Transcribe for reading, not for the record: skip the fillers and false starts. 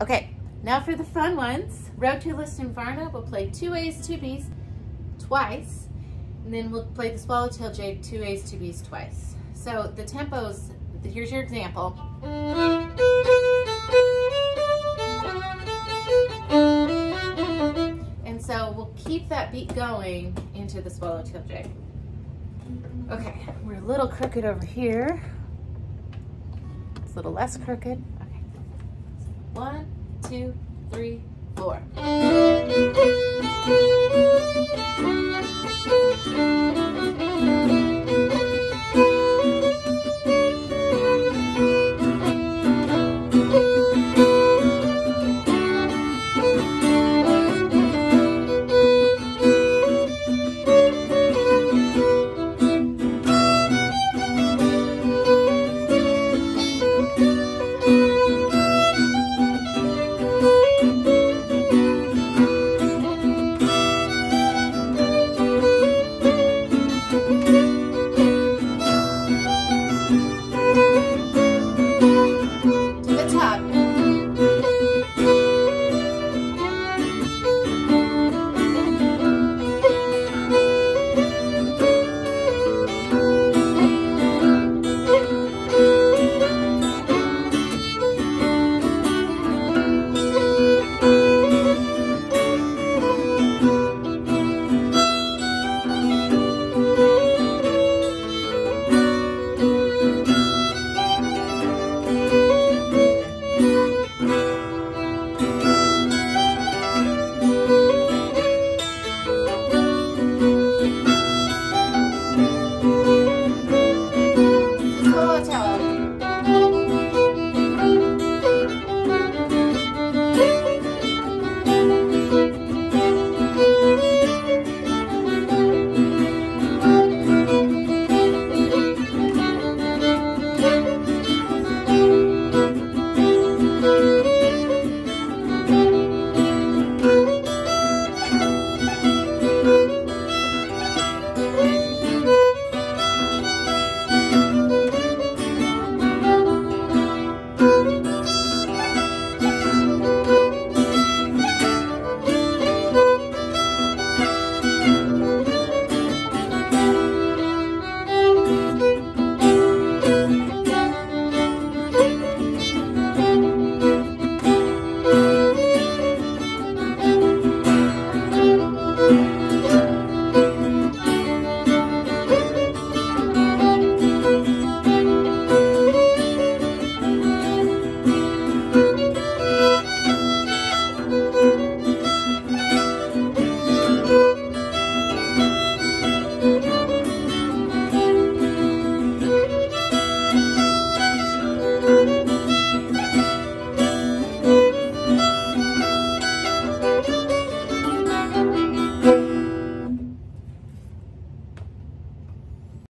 Okay, now for the fun ones. Road to Lisdoonvarna, we'll play 2 A's, 2 B's twice, and then we'll play the Swallowtail jig 2 A's, 2 B's twice. So the tempos, here's your example. And so we'll keep that beat going into the Swallowtail jig. Okay, we're a little crooked over here. It's a little less crooked. Okay. 1, 2, 3, 4.